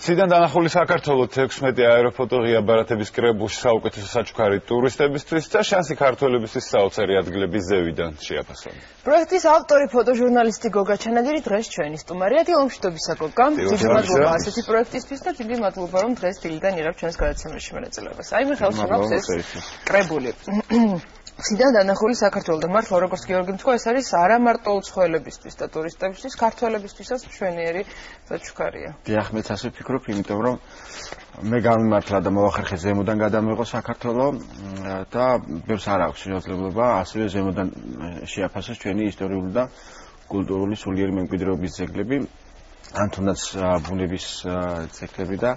ციდან დანახული საქართველოს 16 აეროფოტო ღიაბარათების კრებულში საუკეთესო საჩუქარი ტურისტებისთვის და შანსი ქართველებისთვის საოცარი ადგილების ზევიდან შეაფასონ. პროექტის ავტორი ფოტოჟურნალისტი გოგა ჩანადირი დღეს ჩვენი სტუმარია. დილომშვიდობისა გოგა. დიდი მადლობა ასეთი პროექტისთვის და დიდი მადლობა რომ დღეს დილიდან იღებ ჩვენს გადაცემაში მონაწილეობას. აი მე ხელს ვამბობ ეს კრებული. ციდან დანახული საქართველოს და მართლა როგორც გიორგი თქვა ეს არის არა მარტო უცხოელებისთვის და ტურისტებისთვის, ქართველებისთვისაც მშვენიერი საჩუქარია. დიახ, მეც ასე ვფიქრობ, იმიტომ რომ მე გამიმართლა და მოახერხე ზემოდან გადამეღო საქართველოს და ბევრს არ აქვს შესაძლებლობა ასევე ზემოდან შეაფასოს ჩვენი ისტორიული და კულტურული სულიერი მემკვიდრეობის ძეგლები, ან თუნდაც ბუნების ძეგლები და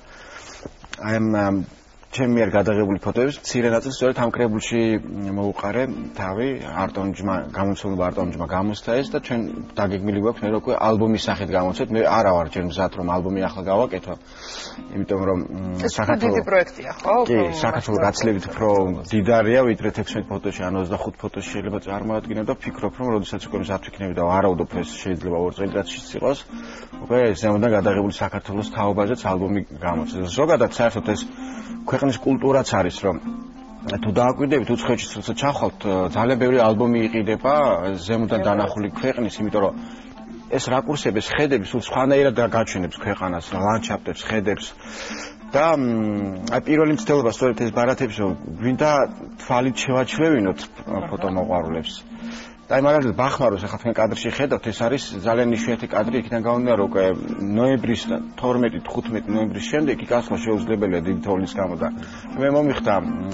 აი ამ ჩემი მიერ გადაღებული ფოტოების მცირე ნაწილს სწორედ ამ კრებულში მოუყარე თავი არტონჯმა გამომცემლობა არტონჯმა გამოსცა ეს და ჩვენ დაგეგმილი გვაქვს მე უკვე ალბომის სახით გამოცეთ მე არა ვარ ჯერ მზად რომ ალბომი ახლა გავაკეთო იმიტომ რომ საქართველოს დიდი პროექტია ხო? კი, საქართველოს გაცილებით უფრო დიდარია ვიდრე 16 ფოტოში ან 25 ფოტოში შეიძლება წარმოადგინო და ვფიქრობ რომ როდესაც უკვე მზად ვიქნები და ვარაუდობ ეს შეიძლება 2 წელიწადშიც იყოს უკვე ზემოდან გადაღებული საქართველოს თაობაზეც ალბომი გამოცეთ ზოგადად საერთოდ ეს ქვეყნის კულტურაც არის რომ თუ დააკვირდებით უცხოეთში როცა ჩახვალთ ძალიან ბევრი ალბომი იყიდება ზემოდან დანახული ქვეყნის იმიტომ რომ ეს რაკურსების ხედების სხვანაირად გაჩვენებს ქვეყანას ლანდშაფტებს ხედებს და აი პირველი მცდელობა სწორედ ეს ბარათებს რომ გვინდა თვალით შევაჩვევინოთ ფოტომოყვარულებს და მაგალითად ბახმაროს ახლა თქვენ კადრში ხედავთ ეს არის ძალიან იშვიათი კადრი იქიდან გამომდინარე რომ უკვე ნოემბრის 12-15 ნოემბრის შემდეგ იქ ასვლა შეუძლებელია დიდი თოვლის გამო და მე მომიხდა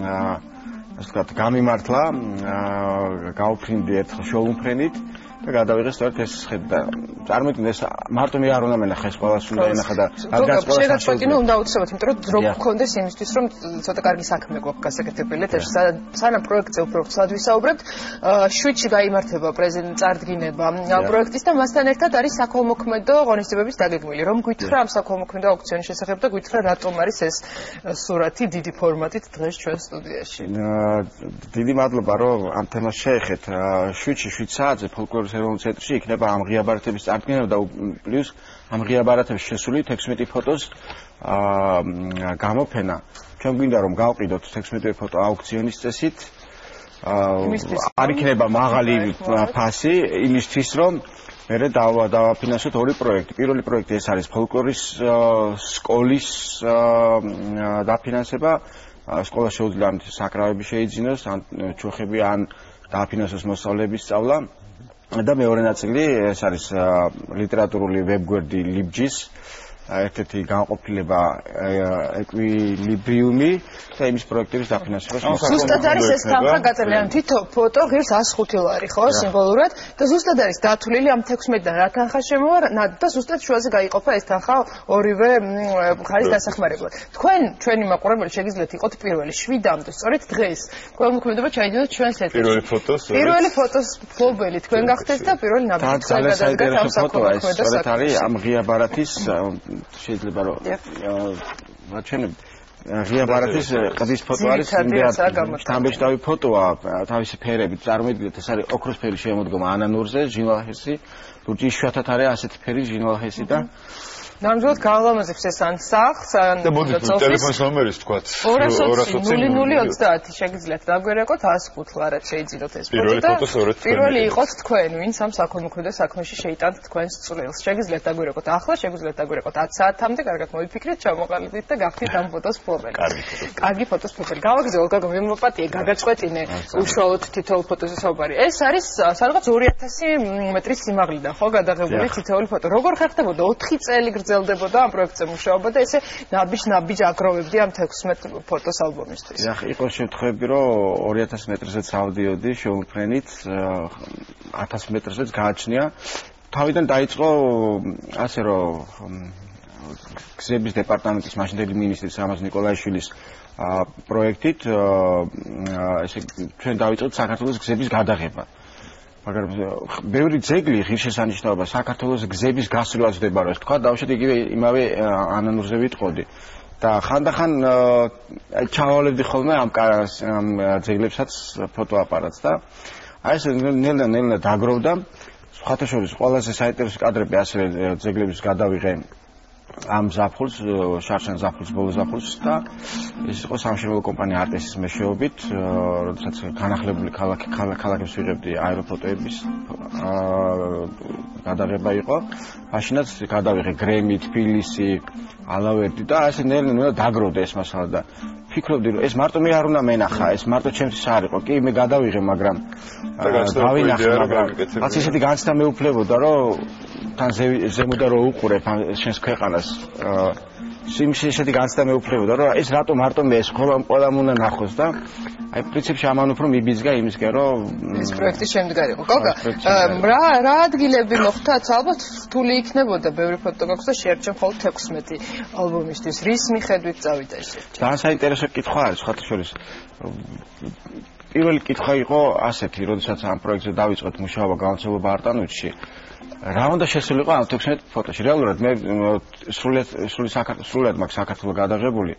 ასე ვთქვათ გამიმართლა გავფრინდი ერთხელ შოუმფრენით და გადავიღე სწორედ ეს ხედი და წარმოიდგინე ეს მარტო მე არ უნდა მენახა ეს ყველას უნდა ენახა და არ გასწავლო უნდა უცებოთ იმიტომ რომ დრო გქონდეს იმისთვის რომ ცოტა კარგი საქმე გვაქვს გასაკეთებელი და სანამ პროექტზე უფრო ცალად ვისაუბრებთ შვიდში გაიმართება პრეზიდენტ წარდგინება პროექტის და მასთან ერთად არის საქველმოქმედო ღონისძიებების დაგეგმილი რომ გვითხრა ამ საქველმოქმედო აუქციონის შესახებ და გვითხრა რატომ არის ეს სურათი დიდი ფორმატით დღეს ჩვენ სტუდიაში დიდი მადლობა რომ ამ თემას შეეხეთ შვიდში 7 საათზე ფოლკლორის ეროვნულ ცენტრში იქნება ამ ღიაბარათების წარდგენება და პლუს ამ ღიაბარათების შესული 16 ფოტოს გამოფენა. ჩვენ გვინდა რომ გავყიდოთ 16 ფოტო აუქციონის წესით. არ იქნება მაღალი ფასი იმისთვის რომ მერე დავაფინანსოთ ორი პროექტი. პირველი პროექტი ეს არის ფოლკლორის სკოლის დაფინანსება. სკოლა შეუძლია ამ საკრავები შეიძინოს, ან ჩუხები ან დააფინანსოს მოსწავლეების სწავლა. და მეორე ნაწილი ეს არის ლიტერატურული ვებგვერდი ლიბჯის ერთ-ერთი განყოფილება ეკვილიბრიუმი და იმის პროექტების დაფინანსებას ზუსტად არის ეს თანხა გაწერილი ან თითო ფოტო ღირს 105 ლარი ხო სიმბოლურად და ზუსტად არის დათვლილი ამ 16-დან რა თანხა შემოვა და ზუსტად შუაზე გაიყოფა ეს თანხა ორივე მხარის დასახმარებლად თქვენ ჩვენი მაყურებელი შეგიძლიათ იყოთ პირველი 7-მდე სწორედ დღეს ყველმოქმედება ჩაიდოთ ჩვენს ეთერში პირველი ფოტოს ფლობელი თქვენ გახდეთ და პირველი ნაბიჯი გადადგათ ამ საქველმოქმედო საქმეს არის ამ ღიაბარათის შეიძლება რომ ვაჩვენებ ღიაბარათის ყდის ფოტო არის შთამბეჭდავი ფოტოა თავისი ფერებით წარმოიდგინეთ ეს არის ოქროს ფერი შემოდგომა ანანურზე ჟინვალხესი ლურჯი იშვიათად არის ასეთი ფერი ჟინვალხესი და ნამდვილად გაალამაზებს ეს ან სახს ან და მოდი ტელეფონის ნომერის თქვათ 220 შეგიძლიათ დაგვერეკოთ 105 ლარად შეიძინოთ ეს ფოტო და პირველი იყოთ თქვენ ვინც ამ საქველმოქმედო საქმეში შეიტანთ თქვენს წვლილს შეგიძლიათ დაგვერეკოთ ახლა შეგიძლიათ დაგვერეკოთ 10 საათამდე კარგად მოიფიქრეთ ჩამოყალიბდით და გახდით ამ ფოტოს ფლობელი კარგი ფოტოს ფლობელი გავაგზავნე გაგო მე მოპატიე გაგაწყვეტინე უშუალოდ თითოეულ ფოტოზე საუბარი ეს არის სადღაც 2000 მეტრის სიმაღლიდან ხო გადაღებული თითოეული ფოტო როგორ ხერხდებოდა 4 წელი გრძელდებოდა ამ პროექტზე მუშაობა და ესე ნაბიჯ აგროვებდი ამ 16 ფოტოს ალბომისთვის. დიახ, იყო შემთხვევები, რომ 2000 მეტრზეც ავდიოდი შოუმფრენით, 1000 მეტრზეც გააჩნია. თავიდან დაიწყო ასე რომ გზების დეპარტამენტის მაშინდელი მინისტრის სამაზ ნიკოლაიშვილის პროექტით ესე ჩვენ დავიწყოთ საქართველოს გზების გადაღება. მაგრამ ბევრი ძეგლი ღირსშესანიშნაობა საქართველოს გზების გასვლას ვდებაროს თქვა დავშეთ იგივე იმავე ანანურზე ვიტყოდი და ხანდახან ჩავალებდი ხოლმე ამ ძეგლებსაც ფოტოაპარატს და აი ეს ნელა დაგროვდა სხვათა შორის ყველაზე საინტერესო კადრები ასევე ძეგლების გადავიღე ამ ზაფხულს, შარშან ზაფხულს, ბოლო ზაფხულს და ეს იყო სამშენებლო კომპანია არტესის მეშვეობით, როდესაც განახლებული ქალაქებს ვიღებდი აეროფოტოების გადაღება იყო. მაშინაც გადავიღე გრემი, თბილისი, ალავერდი და ასე ნელ-ნელა დაგროვდა ეს მასალა და ფიქრობდი რომ ეს მარტო მე არ უნდა მენახა, ეს მარტო ჩემთვის არ იყო. კი, მე გადავიღე, მაგრამ დავინახე, მაგრამ რაც ისეთი განცდა მეუფლებოდა, რომ თან ზემოდან რო უყურებ შენს ქვეყანას, სიმში ისეთი განცდა მეუფლებოდა, რომ ეს რატო მარტო მე ეს ყველამ უნდა ნახოს და აი პრინციპში ამან უფრო მიბიძგა იმისკენ, რომ ეს პროექტი შემდგარიყო. გოგა, რა ადგილები მოხდათ? ალბათ რთული იქნებოდა ბევრი ფოტოგრაფს და შეერჩა მხოლოდ 16 ალბომისთვის. რის მიხედვით წავიდა ეს? ძალიან საინტერესო კითხვა არის, სხვათა შორის. პირველი კითხვა იყო ასეთი, როდესაც ამ პროექტზე დავიწყეთ მუშაობა გამოცდილება არტანუჩში. რა უნდა შესულიყო ამ 16 ფოტოში? რეალურად მე სრულიად მაქვს საქართველოს გადაღებული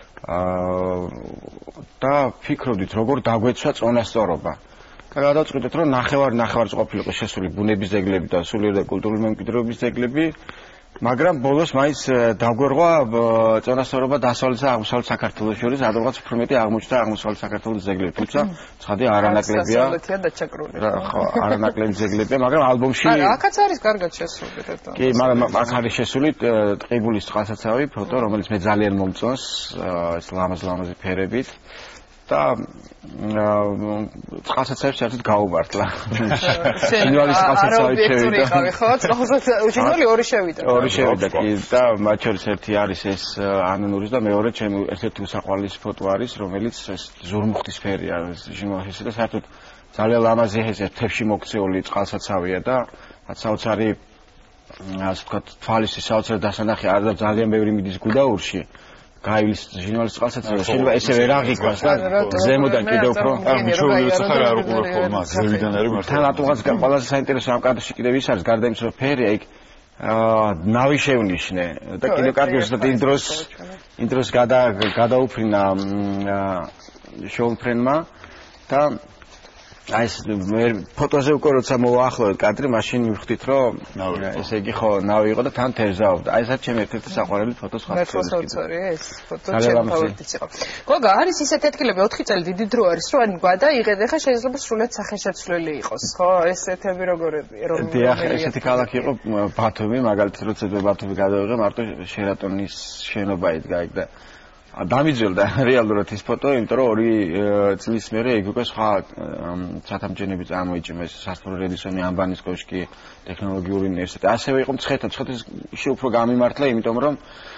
და ფიქრობდით როგორ დაგვეცვა წონასწორობა. და გადავწყვიტეთ რომ ნახევარს ყოფილიყო შესული ბუნების ძეგლები და სულიერ და კულტურული მემკვიდრეობის ძეგლები, მაგრამ ბოლოს მაინც დაგვერღვა წონასწორობა დასავლეთ და აღმოსავლეთ საქართველოს შორის, ადროღაც უფრო მეტი აღმოჩნდა აღმოსავლეთ საქართველოს ძეგლები, თუმცა ცხადია არანაკლებია. დასავლეთია დაჩაკრული. ხო, არანაკლები ძეგლებია, მაგრამ ალბომში აქაც არის კარგად შესული ერთად. კი, მაგრამ აქ არის შესული ტყიბულის წყალსაცავი ფოტო, რომელიც მე ძალიან მომწონს, ეს ლამაზი ფერებით. და წყალსაცავებს საერთოდ გაუმართლა. შინვალის წყალსაცავი შევიდა. ხო, შინვალი ორი შევიდა. ორი შევიდა კი და მათ შორის ერთი არის ეს ანონურის და მეორე ჩემი ერთ-ერთი უსაყვარლესი ფოტო არის, რომელიც ეს ზურმუხტის ფერია შინვალის და საერთოდ ძალიან ლამაზი ეს თებში მოქცეული წყალსაცავია და რაც საოცარი ასე ვთქვათ თვალის საოცარი დასანახი არ და ძალიან ბევრი მიდის გუდაურში. გაივლის ჟინვალის წყალსაცავი შეიძლება ესე ვერ აღიქვას და ზემოდან კიდევ უფრო მიჩვეულიც ხარ არ უყურებ ხოლმე ზევიდან არის მართლა. თან რატომღაც ყველაზე საინტერესო ამ კადრში კიდევ ის არის გარდა იმისა რომ ფერია იქ ნავი შევნიშნე და კიდევ კარგი ზუსტად იმ დროს გადაუფრინა შოუმფრენმა და აი ეს ფოტოზე უკვე როცა მოვაახლოვეთ კადრი, მაშინ მივხვდით რომ ესე იგი ხო ნავი იყო და თან თევზაობდა. აი ესა ჩემი ერთ-ერთი საყვარელი ფოტო სხვა. მე საოცარი ეს ფოტო ჩემი ფავორიტიც იყო. გოგა, არის ისეთი ადგილები 4 წელი დიდი დრო არის, რომ ან გადაიღეთ, ეხა შეიძლება სრულიად სახეშეცვლილი იყოს, ხო? ესეთები როგორები რომ დიახ, ესეთი ქალაქი იყო ბათუმი, მაგალითად როცა ბათუმი გადავიღე, მარტო შერატონის შენობა იდგა იქ და დამიძველდა რეალურად ის ფოტო, იმიტომ რომ 2 წლის მერე ეგ უკვე სხვა სათამჯენები წარმოიჭმეს, სასტუმრო რედისონი, ამბანის კოშკი, ტექნოლოგიური უნივერსიტეტი. ასევე იყო მცხეთაში უფრო გამიმართლა, იმიტომ რომ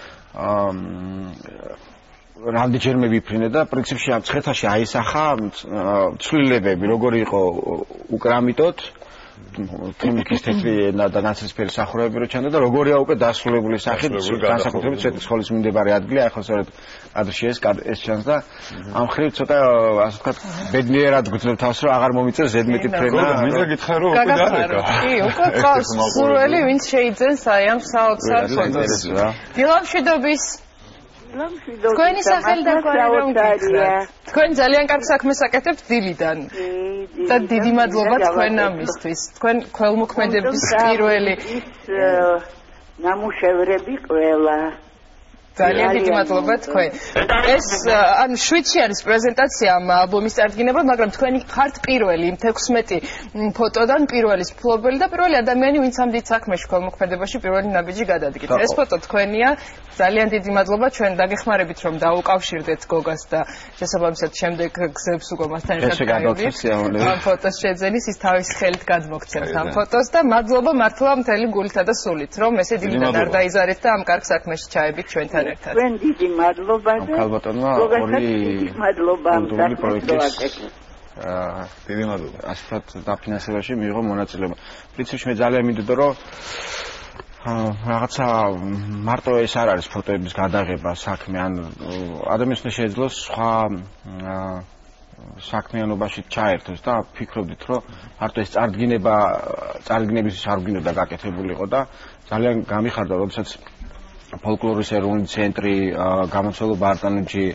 რამდენჯერმე ვიფრინე და პრინციპში ამ მცხეთაში აისახა ცვლილებები, როგორი იყო უკრამიტოდ თემიკის თეთრი და ნაცრისფერი სახურავები რო ჩანდა და როგორია უკვე დასრულებული სახით განსაკუთრებით ცოტა სკოლის მიმდებარე ადგილი, ახლა სწორედ კადრში ეს ჩანს და ამ ხრივ ცოტა ასე ვთქვათ ბედნიერად გვძლებ თავს რომ აღარ მომიწევს ზედმეტი ფრენა. მინდა გითხრა რომ უკვე დარეკა. კი, უკვე ყავს სურველი ვინც შეიძენს აი ამ საოცარ ფოტოს. დილამშვიდობის თქვენი სახელი და გვარი რომ გითხრათ. თქვენ ძალიან კარგ საქმეს აკეთებთ დილიდან. და დიდი მადლობა თქვენ ამისთვის. თქვენ ქველმოქმედების პირველი ნამუშევრები ყველა. ძალიან დიდი მადლობა თქვენ. ეს ანუ შვიდში არის პრეზენტაცია ამ ალბომის წარდგინება, მაგრამ თქვენი ხართ პირველი იმ 16 ფოტოდან პირველის ფლობელი და პირველი ადამიანი, ვინც ამ დიდ საქმეში ქველმოქმედებაში პირველი ნაბიჯი გადადგით. ეს ფოტო თქვენია. ძალიან დიდი მადლობა, ჩვენ დაგეხმარებით რომ დაუკავშირდეთ გოგას და შესაბამისად შემდეგ გზებს უკვე მასთან ერთად გადავწყვეტ. ამ ფოტოს შეძენის ის თავის ხელით გადმოგცემთ ამ ფოტოს და მადლობა მართლა მთელი გულითა და სულით რომ ესე დიდად არ დაიზარეთ და ამ კარგ საქმეში ჩაებით ჩვენთან ერთად. თქვენ დიდი მადლობა და ქალბატონმა მადლობა ამ პროექტის დიდი მადლობა. ასეთ დაფინანსებაში მიიღო მონაწილეობა. პრინციპში მე ძალიან მინდოდა რომ რაღაცა მარტო ეს არ არის ფოტოების გადაღება საქმე, ან ადამიანს შეეძლოს სხვა საქმიანობაში ჩაერთოს და ფიქრობდით რომ მარტო ეს წარდგინების არ გვინდა გაკეთებულიყო და ძალიან გამიხარდა, როდესაც ფოლკლორის ეროვნული ცენტრი, გამოცდილება არტანუჯი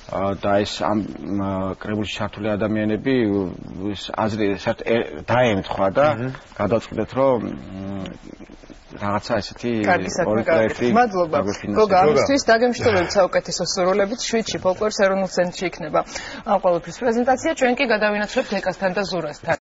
და ეს ამ კრებულში ჩართული ადამიანები აზრი დაემთხვა და გადავწყვიტეთ რომ რაღაცა ესეთი პროექტი მადლობა გოგა ამისთვის დაგემშვიდობებით საუკეთესო სურვილებით შვიდში ფოლკლორის ეროვნულ ცენტრში იქნება ამ ყოველთვის პრეზენტაცია ჩვენ კი გადავინაცვლებთ ეკასთან და ზურასთან